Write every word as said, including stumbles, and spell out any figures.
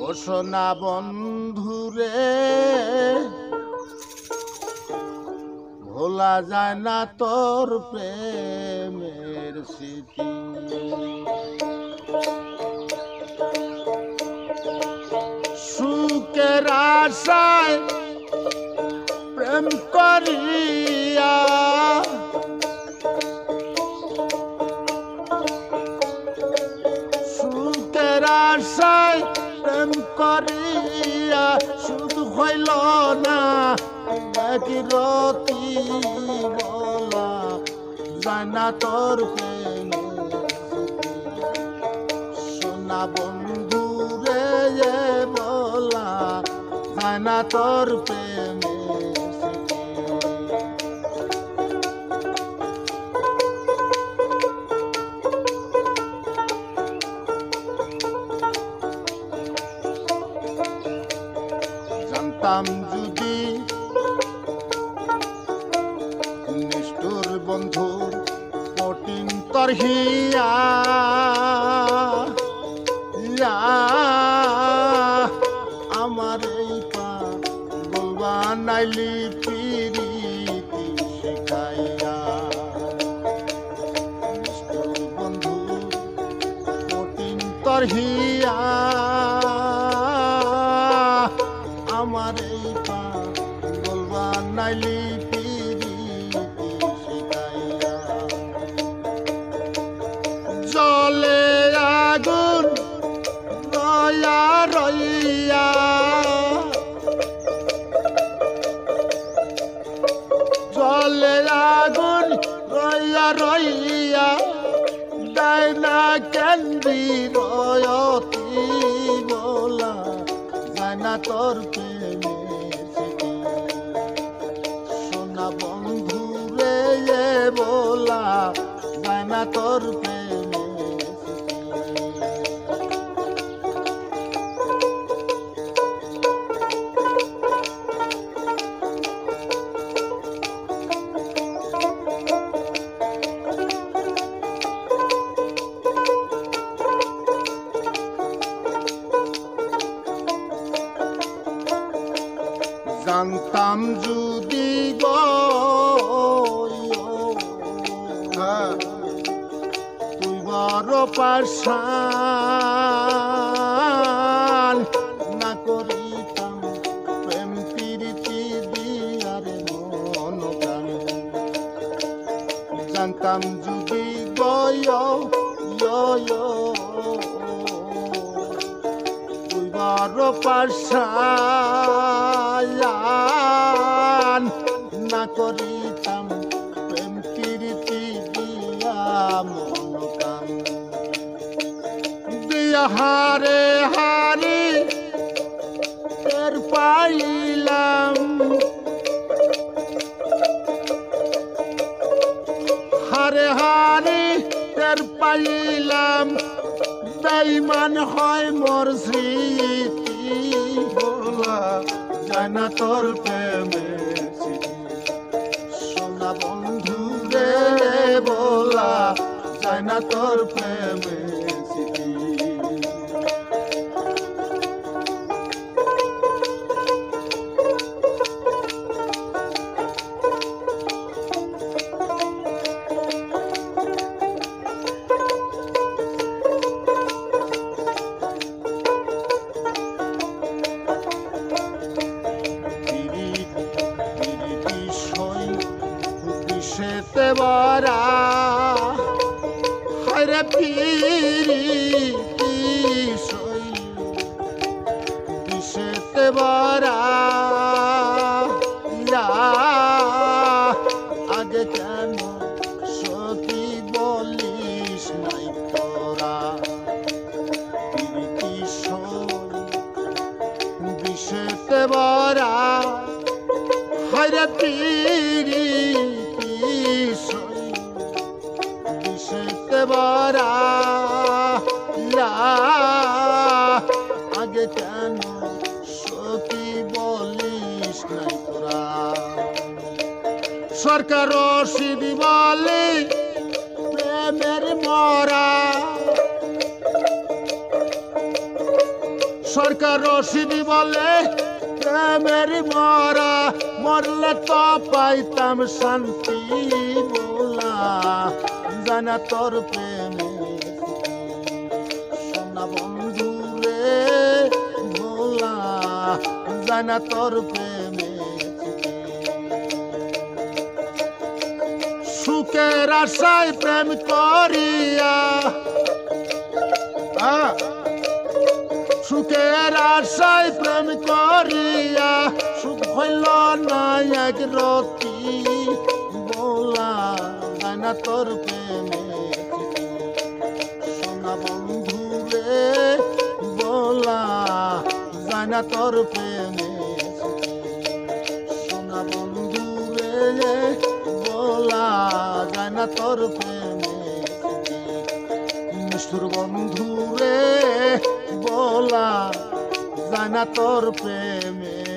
ও সোনা বন্ধুরে ভোলা যায় না তোর প্রেমের স্মৃতি। সুখের আশায় প্রেম করিয়া সুখের আশায় প্রেম করিয়া শুধু হইল না একই রতি বলা যায় না তোর প্রেম। সোনা বন্ধু রে বলা যায় না তোর প্রেম। জানতাম যদি নিষ্ঠুর বন্ধু কঠিন তরহিয়া আমার এই পা বলবা নাইলি প্রীতি শিখাইয়া। নিষ্ঠুর বন্ধু কঠিন তরহিয়া আমার এই পা বলবা নাইলি প্রীতি শিখাইয়া। জলে আগুন রয়া রইয়া জলে আগুন রইয়া রইয়া দেয় না কেন্দ্রি রয়তি বলা যায় না তোর প্রেমের স্মৃতি। সোনা বন্ধু রে বলা যায় না তোর প্রেমের স্মৃতি। জানতাম যদি গো তুই বড় পাশান না করিতাম প্রেম প্রীতি দিয়ারে মন প্রাণ। জানতাম যদি গয় তুই বড় পাশান না করিতাম প্রেম প্রীতি দিয়া মন প্রাণ। দিয়া হারে হারি টের পাইলাম হারে হারি টের পাইলাম বেঈমান হয় মোর স্মৃতি বলা যায় না তোর প্রেমের স্মৃতি। সোনা বন্ধু রে বলা যায় না তোর প্রেমের স্মৃতি। সেতে বরা হরে প্রীতি সই সেতে বরা আগে কেন সখী বলিস নাই তোরা। প্রীতি সই বিষেতে বরা হরে প্রীতি বিষেতে বরা আগে কেন সখী বলিস নাই তোরা। সরকার রশিদ বলে প্রেমের মরা সরকার রশিদি বলে প্রেমের মরা মরলে তো পাইতাম শান্তি ভোলা জানা তোর প্রেমে সোনা বন্ধু রে ভোলা জানা তোর প্রেমে সুখের আশায় প্রেম করিয়া সুখের আশায় প্রেম করিয়া সুখ হইল না এক রতি বলা জানা তোর প্রেমে সোনা বন্ধু রে বলা জানা তোর প্রেমে সোনা বন্ধু রে বলা জানা তোর প্রেমে নিষ্ঠুর বন্ধু রে বলা জানা তোর প্রেমে।